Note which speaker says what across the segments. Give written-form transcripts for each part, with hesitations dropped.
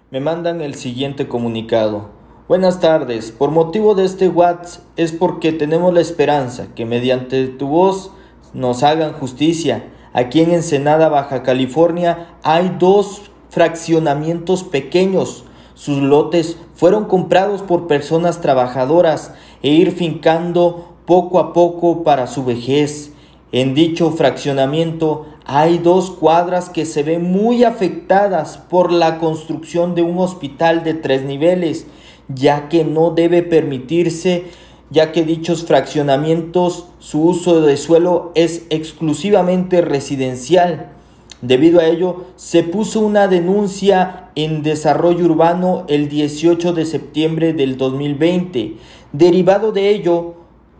Speaker 1: Me mandan el siguiente comunicado. Buenas tardes, por motivo de este WhatsApp es porque tenemos la esperanza que mediante tu voz nos hagan justicia. Aquí en Ensenada, Baja California, hay 2 fraccionamientos pequeños. Sus lotes fueron comprados por personas trabajadoras e ir fincando poco a poco para su vejez. En dicho fraccionamiento hay 2 cuadras que se ven muy afectadas por la construcción de un hospital de 3 niveles, ya que no debe permitirse, ya que dichos fraccionamientos, su uso de suelo es exclusivamente residencial. Debido a ello, se puso una denuncia en Desarrollo Urbano el 18 de septiembre del 2020. Derivado de ello,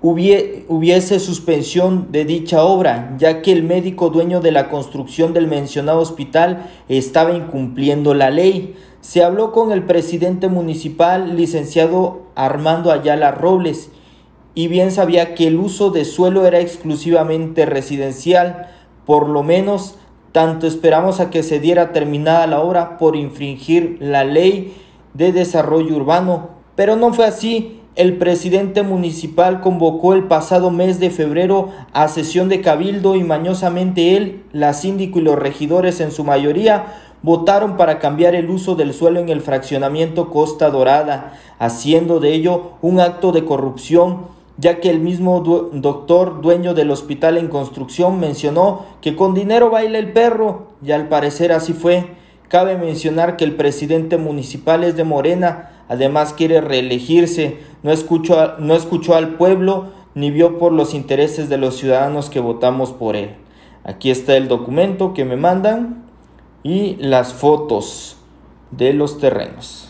Speaker 1: hubiese suspensión de dicha obra, ya que el médico dueño de la construcción del mencionado hospital estaba incumpliendo la ley. Se habló con el presidente municipal, licenciado Armando Ayala Robles, y bien sabía que el uso de suelo era exclusivamente residencial. Por lo menos, tanto esperamos a que se diera terminada la obra por infringir la ley de desarrollo urbano, pero no fue así. El presidente municipal convocó el pasado mes de febrero a sesión de cabildo y mañosamente él, la síndico y los regidores en su mayoría votaron para cambiar el uso del suelo en el fraccionamiento Costa Dorada, haciendo de ello un acto de corrupción, ya que el mismo doctor dueño del hospital en construcción mencionó que con dinero baila el perro, y al parecer así fue. Cabe mencionar que el presidente municipal es de Morena, además quiere reelegirse, no escuchó al pueblo ni vio por los intereses de los ciudadanos que votamos por él. Aquí está el documento que me mandan y las fotos de los terrenos.